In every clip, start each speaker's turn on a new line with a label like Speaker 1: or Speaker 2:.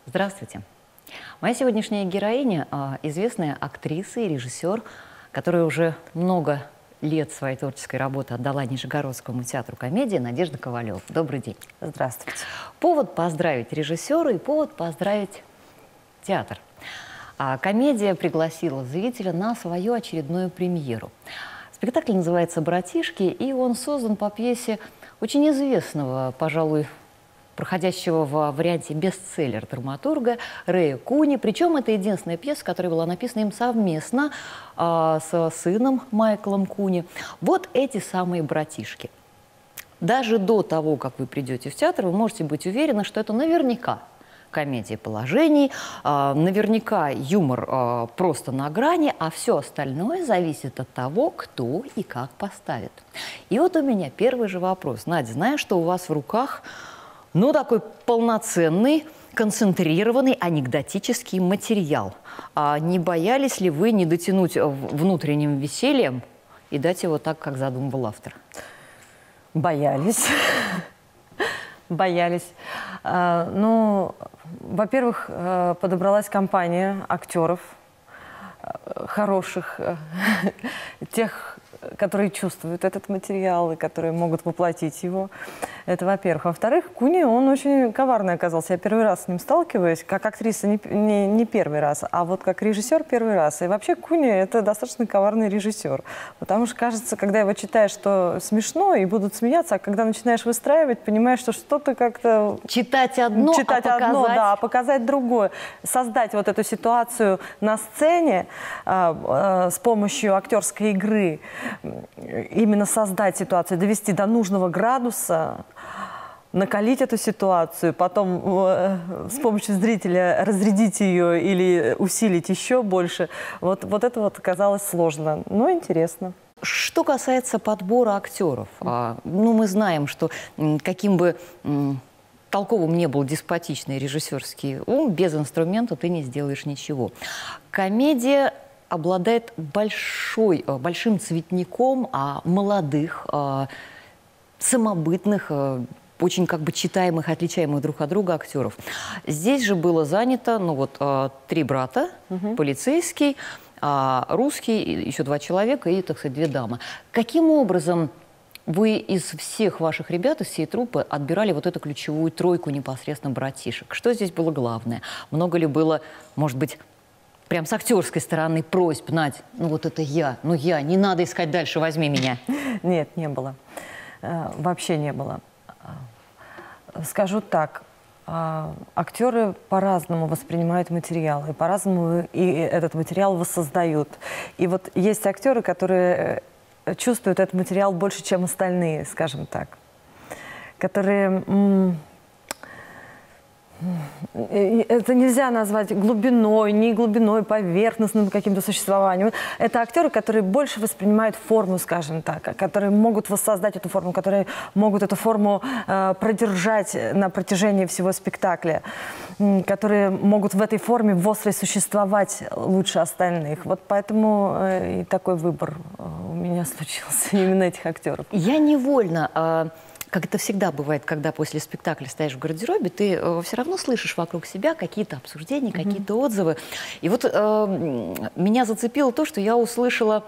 Speaker 1: Здравствуйте. Моя сегодняшняя героиня – известная актриса и режиссер, которая уже много лет своей творческой работы отдала Нижегородскому театру комедии, Надежда Ковалева. Добрый день.
Speaker 2: Здравствуйте.
Speaker 1: Повод поздравить режиссера и повод поздравить театр. Комедия пригласила зрителя на свою очередную премьеру. Спектакль называется «Братишки», и он создан по пьесе очень известного, пожалуй, проходящего в варианте бестселлер драматурга Рэя Куни. Причем это единственная пьеса, которая была написана им совместно с сыном Майклом Куни. Вот эти самые «Братишки». Даже до того, как вы придете в театр, вы можете быть уверены, что это наверняка комедия положений, наверняка юмор просто на грани, а все остальное зависит от того, кто и как поставит. И вот у меня первый же вопрос. Надя, знаю, что у вас в руках такой полноценный, концентрированный анекдотический материал. Не боялись ли вы не дотянуть внутренним весельем и дать его так, как задумывал автор?
Speaker 2: Боялись. Боялись. Во-первых, подобралась компания актеров хороших, тех, которые чувствуют этот материал и которые могут воплотить его. Это во-первых. Во-вторых, Куни, он очень коварный оказался. Я первый раз с ним сталкиваюсь. Как актриса не первый раз, а вот как режиссер первый раз. И вообще Куни – это достаточно коварный режиссер. Потому что, кажется, когда его читаешь, что смешно и будут смеяться, а когда начинаешь выстраивать, понимаешь, что что-то как-то…
Speaker 1: Читать одно,
Speaker 2: а показать другое. Создать вот эту ситуацию на сцене с помощью актерской игры, именно создать ситуацию, довести до нужного градуса, накалить эту ситуацию, потом с помощью зрителя разрядить ее или усилить еще больше. Вот это вот оказалось сложно, но интересно.
Speaker 1: Что касается подбора актеров, мы знаем, что каким бы толковым не был деспотичный режиссерский ум, без инструмента ты не сделаешь ничего. Комедия обладает большим цветником молодых, самобытных, очень читаемых, отличаемых друг от друга актеров. Здесь же было занято, 3 брата, полицейский, русский, еще 2 человека и, так сказать, 2 дамы. Каким образом вы из всех ваших ребят, из всей труппы отбирали вот эту ключевую тройку непосредственно братишек? Что здесь было главное? Много ли было, может быть, прям с актерской стороны просьб: Надь, это я, не надо искать дальше, возьми меня?
Speaker 2: Нет, не было. Вообще не было. Скажу так, актеры по-разному воспринимают материал, и по-разному и этот материал воссоздают. И вот есть актеры, которые чувствуют этот материал больше, чем остальные, скажем так, которые… Это нельзя назвать глубиной, не глубиной, поверхностным каким-то существованием. Это актеры, которые больше воспринимают форму, скажем так, которые могут воссоздать эту форму, которые могут эту форму продержать на протяжении всего спектакля, которые могут в этой форме в острой существовать лучше остальных. Вот поэтому и такой выбор у меня случился, именно этих актеров.
Speaker 1: Я невольно… Как это всегда бывает, когда после спектакля стоишь в гардеробе, ты все равно слышишь вокруг себя какие-то обсуждения, какие-то отзывы. И вот меня зацепило то, что я услышала,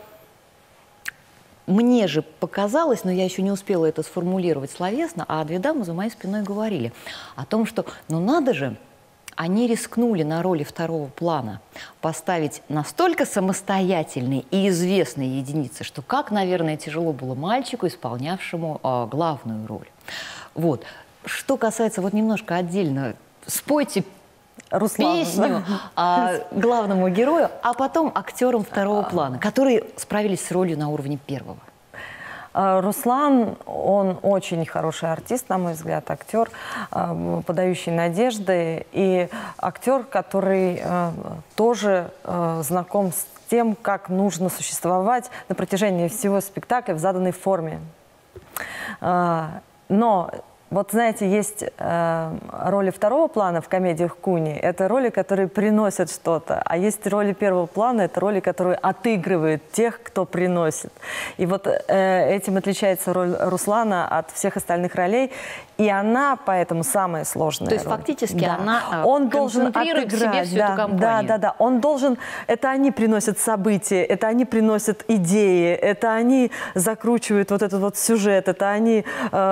Speaker 1: мне же показалось, но я еще не успела это сформулировать словесно, а 2 дамы за моей спиной говорили о том, что надо же, они рискнули на роли второго плана поставить настолько самостоятельные и известные единицы, что наверное, тяжело было мальчику, исполнявшему главную роль. Вот. Что касается, немножко отдельно, спойте песню главному герою, а потом актерам второго плана, которые справились с ролью на уровне первого.
Speaker 2: Руслан, он очень хороший артист, на мой взгляд, актер, подающий надежды, и актер, который тоже знаком с тем, как нужно существовать на протяжении всего спектакля в заданной форме. Но Вот знаете, есть роли второго плана в комедиях Куни. Это роли, которые приносят что-то. А есть роли первого плана, это роли, которые отыгрывают тех, кто приносит. И вот этим отличается роль Руслана от всех остальных ролей. И она поэтому самая сложная.
Speaker 1: То есть
Speaker 2: роль.
Speaker 1: фактически
Speaker 2: Да.
Speaker 1: она
Speaker 2: Он должен
Speaker 1: концентрирует в себе
Speaker 2: отыграть,
Speaker 1: всю эту компанию.
Speaker 2: Да. Он должен... Это они приносят события, это они приносят идеи, это они закручивают вот этот вот сюжет, это они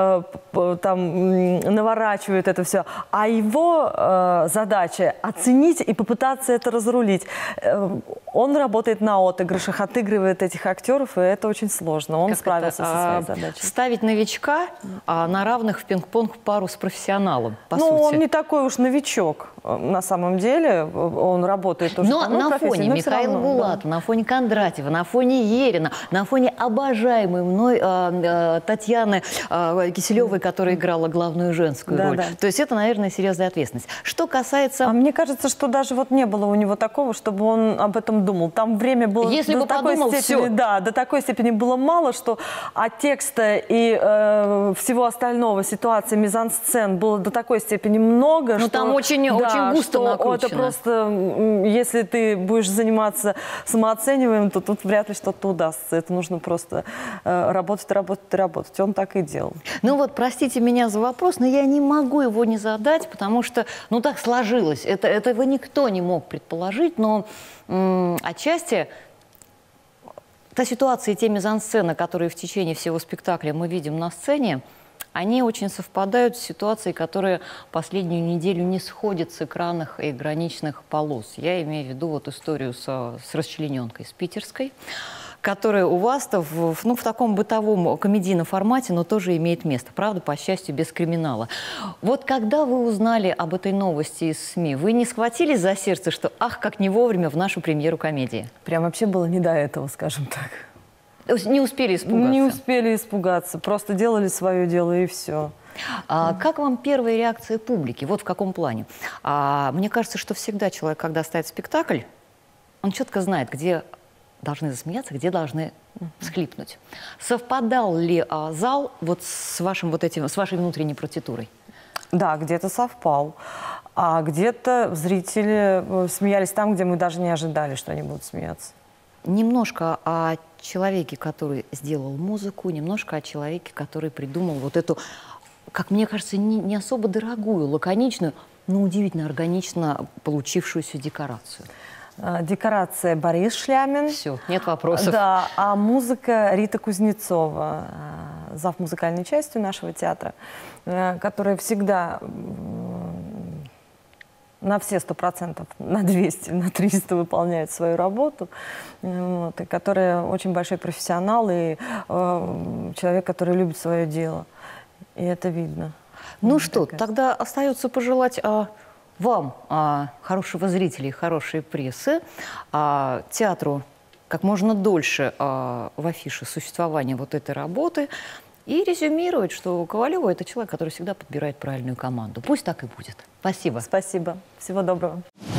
Speaker 2: там наворачивают это все. А его задача оценить и попытаться это разрулить. Он работает на отыгрышах, отыгрывает этих актеров, и это очень сложно. Он справился со своей задачей.
Speaker 1: Ставить новичка на равных в пинг-понг пару с профессионалом, по сути.
Speaker 2: Он не такой уж новичок, на самом деле. Он работает уже
Speaker 1: Но на фоне Михаила Булатова, на фоне Кондратьева, на фоне Ерина, на фоне обожаемой мной Татьяны Киселевой, которая играла главную женскую роль. Да. То есть это, наверное, серьезная ответственность. Что касается...
Speaker 2: А мне кажется, что даже вот не было у него такого, чтобы он об этом думал. Там время было...
Speaker 1: Если бы подумал, все.
Speaker 2: Да, до такой степени было мало, что от текста и всего остального, ситуации, мизансцен было до такой степени много,
Speaker 1: что... там очень густо накручено.
Speaker 2: Это просто, если ты будешь заниматься самооцениванием, то тут вряд ли что-то удастся. Это нужно просто работать. Он так и делал.
Speaker 1: Ну вот, простите меня за вопрос, но я не могу его не задать, потому что, ну, так сложилось. Этого никто не мог предположить, но отчасти та ситуация и те мизансцены, которые в течение всего спектакля мы видим на сцене, они очень совпадают с ситуацией, которая последнюю неделю не сходит с экранных и граничных полос. Я имею в виду вот историю с расчлененкой, с питерской, которая у вас-то в таком бытовом комедийном формате, но тоже имеет место. Правда, по счастью, без криминала. Вот когда вы узнали об этой новости из СМИ, вы не схватились за сердце, что ах, как не вовремя в нашу премьеру комедии?
Speaker 2: Прям вообще было не до этого, скажем так.
Speaker 1: Не успели испугаться?
Speaker 2: Не успели испугаться. Просто делали свое дело и все.
Speaker 1: Как вам первая реакция публики? Вот в каком плане? Мне кажется, что всегда человек, когда ставит спектакль, он четко знает, где должны засмеяться, где должны всхлипнуть. Совпадал ли зал вот с вашей внутренней партитурой? Да,
Speaker 2: где-то совпал. А где-то зрители смеялись там, где мы даже не ожидали, что они будут смеяться.
Speaker 1: Немножко о человеке, который сделал музыку, немножко о человеке, который придумал вот эту, как мне кажется, не особо дорогую, лаконичную, но удивительно органично получившуюся декорацию.
Speaker 2: Декорация Борис Шлямин.
Speaker 1: Все, нет вопросов.
Speaker 2: Да, а музыка Рита Кузнецова, зав. Музыкальной частью нашего театра, которая всегда на все 100%, на 200, на 300 выполняет свою работу, вот, и которая очень большой профессионал и человек, который любит свое дело. И это видно.
Speaker 1: Ну что, тогда остается пожелать вам хорошего зрителя и хорошей прессы, театру как можно дольше в афише существования вот этой работы и резюмировать, что Ковалева – это человек, который всегда подбирает правильную команду. Пусть так и будет. Спасибо.
Speaker 2: Спасибо. Всего доброго.